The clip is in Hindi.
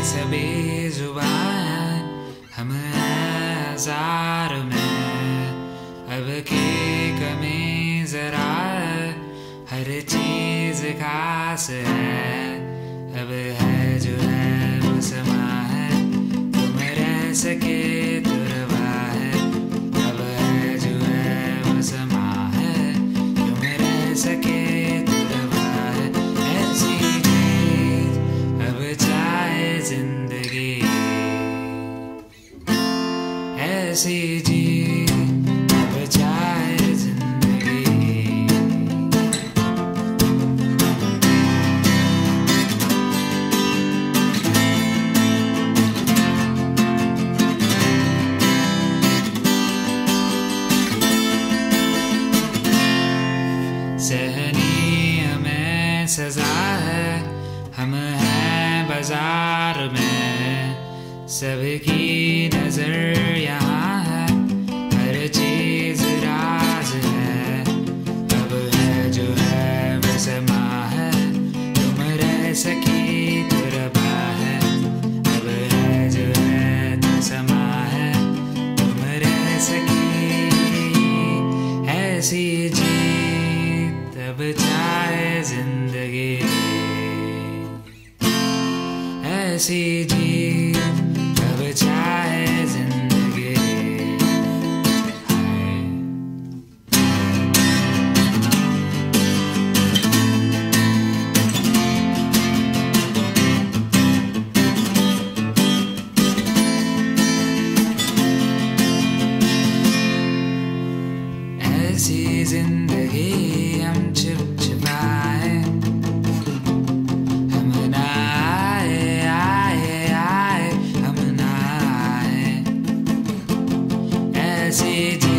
सभी जुबान हम हैं हजार में, अब की कमी जरा हर चीज खास है, अब है जो है वो समा है, तुम रह सके तो रवा है, अब है जो है वो समा है, तुम रह सके तो रवा है, ऐसी जीत अब चाहे जिंदगी, ऐसी जीत अब चाहे जिंदगी। सहनीय में सजा है, हम हैं बाजार में, सबकी नजर यहाँ है, हर चीज राज है, अब है जो है वो समा है, तुम रह सकी तो रबा है, अब है जो है तो समा है, तुम रह सकी, ऐसी जीत अब चाहे जिंदगी, ऐसी जीत अब चाहे जिंदगी। ऐसी जिंदगी हम चिपचिपाए, हम ना आए, हम ना आए, ऐसी